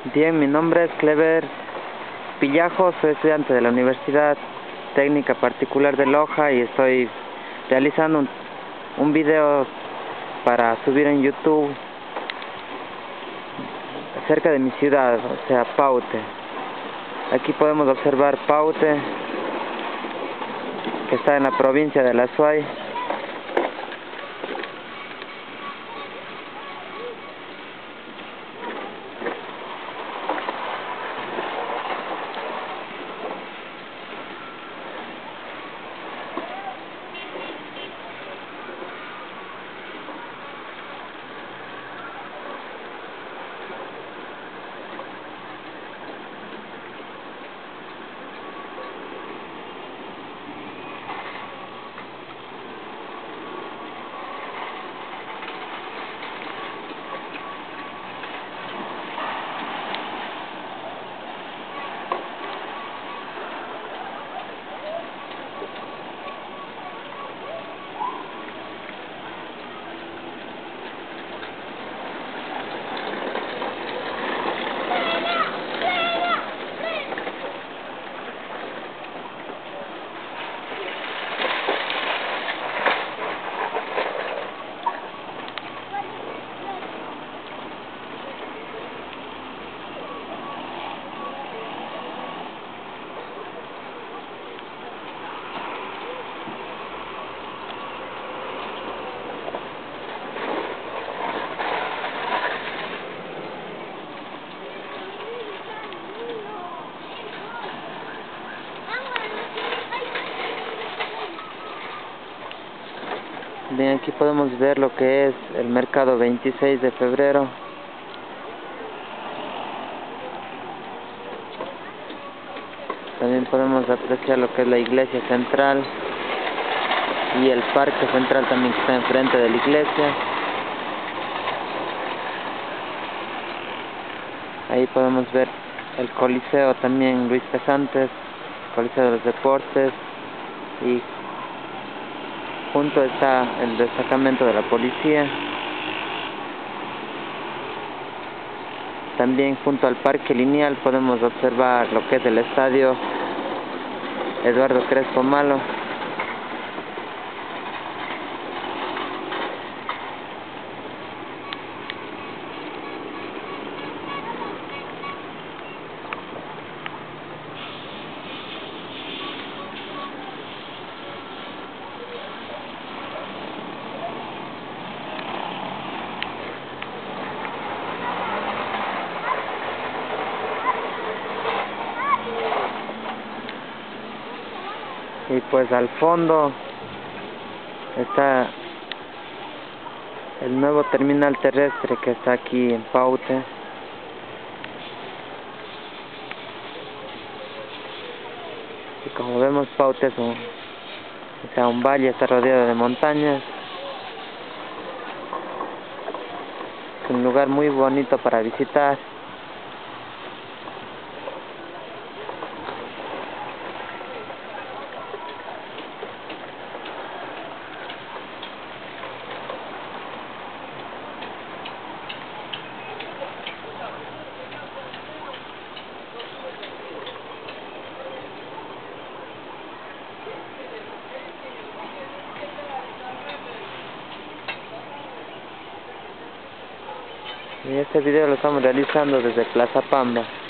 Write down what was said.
Bien, mi nombre es Clever Pillajo, soy estudiante de la Universidad Técnica Particular de Loja y estoy realizando un video para subir en YouTube acerca de mi ciudad, o sea, Paute. Aquí podemos observar Paute, que está en la provincia de La Suay. Bien, aquí podemos ver lo que es el mercado 26 de febrero. También podemos apreciar lo que es la iglesia central y el parque central también, que está enfrente de la iglesia. Ahí podemos ver el Coliseo también, Luis Pesantes, Coliseo de los Deportes, y junto está el destacamento de la policía. También junto al parque lineal podemos observar lo que es el estadio Eduardo Crespo Malo. Y pues al fondo está el nuevo terminal terrestre que está aquí en Paute. Y como vemos, Paute es un valle, está rodeado de montañas. Es un lugar muy bonito para visitar. Y este video lo estamos realizando desde Plaza Pamba.